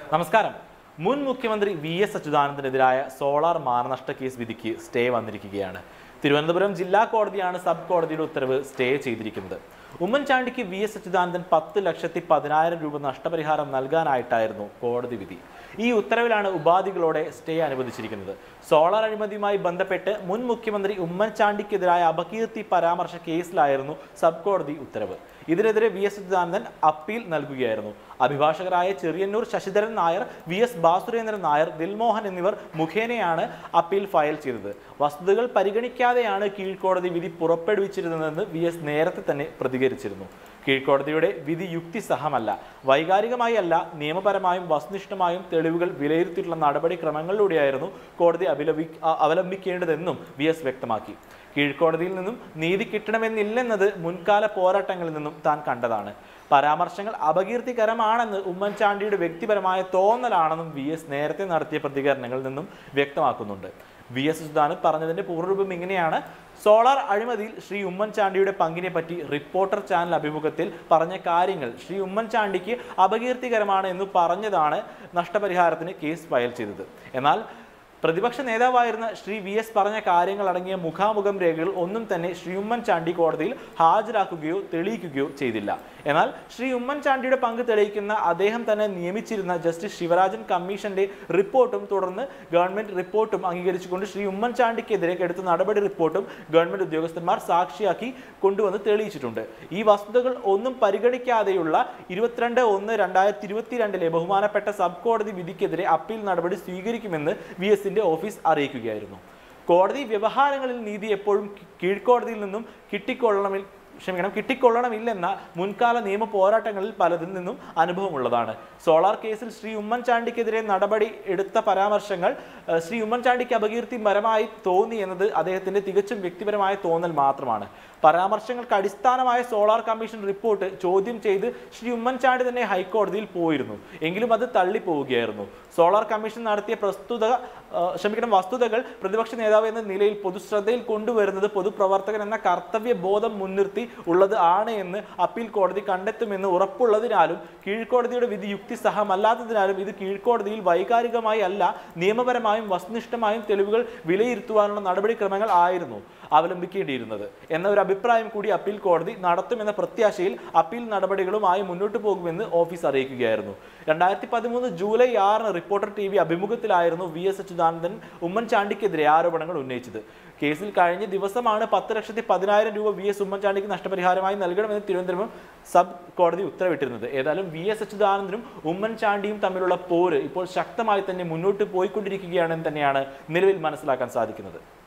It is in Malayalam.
നമസ്കാരം. മുൻ മുഖ്യമന്ത്രി വി.എസ്. അച്യുതാനന്ദനെതിരായ സോളാർ മാനനഷ്ട കേസ് വിധിക്ക് സ്റ്റേ വന്നിരിക്കുകയാണ്. തിരുവനന്തപുരം ജില്ലാ കോടതിയാണ് സബ് കോടതിയുടെ ഉത്തരവ് സ്റ്റേ ചെയ്തിരിക്കുന്നത്. ഉമ്മൻചാണ്ടിക്ക് വി.എസ്. അച്യുതാനന്ദൻ 10,10,10,000 രൂപ നഷ്ടപരിഹാരം നൽകാനായിട്ടായിരുന്നു കോടതി വിധി. ഈ ഉത്തരവിലാണ് ഉപാധികളോടെ സ്റ്റേ അനുവദിച്ചിരിക്കുന്നത്. സോളാർ അഴിമതിയുമായി ബന്ധപ്പെട്ട് മുൻ മുഖ്യമന്ത്രി ഉമ്മൻചാണ്ടിക്കെതിരായ അപകീർത്തി പരാമർശ കേസിലായിരുന്നു സബ് കോടതി ഉത്തരവ്. ഇതിനെതിരെ വി.എസ്. അച്യുതാനന്ദൻ അപ്പീൽ നൽകുകയായിരുന്നു. അഭിഭാഷകരായ ചെറിയന്നൂർ ശശിധരൻ നായർ, വി.എസ്. ബാസുരേന്ദ്രൻ നായർ, ദിൽമോഹൻ എന്നിവർ മുഖേനയാണ് അപ്പീൽ ഫയൽ ചെയ്തത്. വസ്തുതകൾ പരിഗണിക്കാതെയാണ് കീഴ്ക്കോടതി വിധി പുറപ്പെടുവിച്ചിരുന്നതെന്ന് വി.എസ്. നേരത്തെ തന്നെ പ്രതികരിച്ചിരുന്നു. കീഴ്ക്കോടതിയുടെ വിധി യുക്തിസഹമല്ല, വൈകാരികമായി അല്ല, നിയമപരമായും വസ്തുനിഷ്ഠമായും തെളിവുകൾ വിലയിരുത്തിയിട്ടുള്ള നടപടിക്രമങ്ങളിലൂടെയായിരുന്നു കോടതി അവലംബിക്കേണ്ടതെന്നും വി.എസ്. വ്യക്തമാക്കി. കീഴ്ക്കോടതിയിൽ നിന്നും നീതി കിട്ടണമെന്നില്ലെന്നത് മുൻകാല പോരാട്ടങ്ങളിൽ നിന്നും താൻ കണ്ടതാണ്. പരാമർശങ്ങൾ അപകീർത്തികരമാണെന്ന് ഉമ്മൻചാണ്ടിയുടെ വ്യക്തിപരമായ തോന്നലാണെന്നും വി.എസ്. നേരത്തെ നടത്തിയ പ്രതികരണങ്ങളിൽ നിന്നും വ്യക്തമാക്കുന്നുണ്ട്. വി.എസ്. അച്യുതാനന്ദൻ പറഞ്ഞതിന്റെ പൂർണ്ണരൂപം ഇങ്ങനെയാണ്: സോളാർ അഴിമതിയിൽ ശ്രീ ഉമ്മൻചാണ്ടിയുടെ പങ്കിനെ പറ്റി റിപ്പോർട്ടർ ചാനൽ അഭിമുഖത്തിൽ പറഞ്ഞ കാര്യങ്ങൾ ശ്രീ ഉമ്മൻചാണ്ടിക്ക് അപകീർത്തികരമാണ് എന്ന് പറഞ്ഞതാണ് നഷ്ടപരിഹാരത്തിന് കേസ് ഫയൽ ചെയ്തത്. എന്നാൽ പ്രതിപക്ഷ നേതാവായിരുന്ന ശ്രീ വി.എസ്. പറഞ്ഞ കാര്യങ്ങൾ അടങ്ങിയ മുഖാമുഖം രേഖകൾ ഒന്നും തന്നെ ശ്രീ ഉമ്മൻചാണ്ടി കോടതിയിൽ ഹാജരാക്കുകയോ തെളിയിക്കുകയോ ചെയ്തില്ല. എന്നാൽ ശ്രീ ഉമ്മൻചാണ്ടിയുടെ പങ്ക് തെളിയിക്കുന്ന അദ്ദേഹം തന്നെ നിയമിച്ചിരുന്ന ജസ്റ്റിസ് ശിവരാജൻ കമ്മീഷന്റെ റിപ്പോർട്ടും തുടർന്ന് ഗവൺമെന്റ് റിപ്പോർട്ടും അംഗീകരിച്ചുകൊണ്ട് ശ്രീ ഉമ്മൻചാണ്ടിക്കെതിരെ എടുത്ത നടപടി റിപ്പോർട്ടും ഗവൺമെന്റ് ഉദ്യോഗസ്ഥന്മാർ സാക്ഷിയാക്കി കൊണ്ടുവന്ന് തെളിയിച്ചിട്ടുണ്ട്. ഈ വസ്തുതകൾ ഒന്നും പരിഗണിക്കാതെയുള്ള 22/1/2022 ബഹുമാനപ്പെട്ട സബ് കോടതി വിധിക്കെതിരെ അപ്പീൽ നടപടി സ്വീകരിക്കുമെന്ന് വി.എസ്. ഓഫീസ് അറിയിക്കുകയായിരുന്നു. കോടതി വ്യവഹാരങ്ങളിൽ നീതി എപ്പോഴും കീഴ്ക്കോടതിയിൽ നിന്നും കിട്ടിക്കൊള്ളണമില്ലെന്ന മുൻകാല നിയമ പോരാട്ടങ്ങളിൽ പലതിൽ നിന്നും അനുഭവമുള്ളതാണ്. സോളാർ കേസിൽ ശ്രീ ഉമ്മൻചാണ്ടിക്കെതിരെ നടപടി എടുത്ത പരാമർശങ്ങൾ ശ്രീ ഉമ്മൻചാണ്ടിക്ക് അപകീർത്തിപരമായി തോന്നി എന്നത് അദ്ദേഹത്തിന്റെ തികച്ചും വ്യക്തിപരമായ തോന്നൽ മാത്രമാണ്. പരാമർശങ്ങൾക്ക് അടിസ്ഥാനമായ സോളാർ കമ്മീഷൻ റിപ്പോർട്ട് ചോദ്യം ചെയ്ത് ശ്രീ ഉമ്മൻചാണ്ടി തന്നെ ഹൈക്കോടതിയിൽ പോയിരുന്നു. എങ്കിലും അത് തള്ളിപ്പോവുകയായിരുന്നു. സോളാർ കമ്മീഷൻ നടത്തിയ വസ്തുതകൾ പ്രതിപക്ഷ നേതാവ് എന്ന നിലയിൽ പൊതുശ്രദ്ധയിൽ കൊണ്ടുവരുന്നത് പൊതുപ്രവർത്തകൻ എന്ന കർത്തവ്യ ബോധം മുൻനിർത്തി ഉള്ളത് ആണ് എന്ന് അപ്പീൽ കോടതി കണ്ടെത്തുമെന്ന് ഉറപ്പുള്ളതിനാലും കീഴ്ക്കോടതിയുടെ വിധി യുക്തിസഹമല്ലാത്തതിനാലും ഇത് കീഴ്ക്കോടതിയിൽ വൈകാരികമായി അല്ല, നിയമപരമായും വസ്തുനിഷ്ഠമായും തെളിവുകൾ വിലയിരുത്തുവാനുള്ള നടപടിക്രമങ്ങൾ ആയിരുന്നു അവലംബിക്കേണ്ടിയിരുന്നത് എന്ന ഒരു അഭിപ്രായം കൂടി അപ്പീൽ കോടതി നടത്തുമെന്ന പ്രത്യാശയിൽ അപ്പീൽ നടപടികളുമായി മുന്നോട്ട് പോകുമെന്ന് ഓഫീസ് അറിയിക്കുകയായിരുന്നു. 2013 ജൂലൈ 6 റിപ്പോർട്ടർ TV അഭിമുഖത്തിലായിരുന്നു വി.എസ്. അച്യുതാനന്ദൻ ഉമ്മൻചാണ്ടിക്കെതിരെ ആരോപണങ്ങൾ ഉന്നയിച്ചത്. കേസിൽ കഴിഞ്ഞ ദിവസമാണ് 10,10,10,000 രൂപ വി.എസ്. ഉമ്മൻചാണ്ടിക്ക് നഷ്ടപരിഹാരമായി നൽകണമെന്ന് തിരുവനന്തപുരം സബ് കോടതി ഉത്തരവിട്ടിരുന്നത്. ഏതായാലും വി.എസ്. അച്യുതാനന്ദനും ഉമ്മൻചാണ്ടിയും തമ്മിലുള്ള പോര് ഇപ്പോൾ ശക്തമായി തന്നെ മുന്നോട്ട് പോയിക്കൊണ്ടിരിക്കുകയാണെന്ന് തന്നെയാണ് നിലവിൽ മനസ്സിലാക്കാൻ സാധിക്കുന്നത്.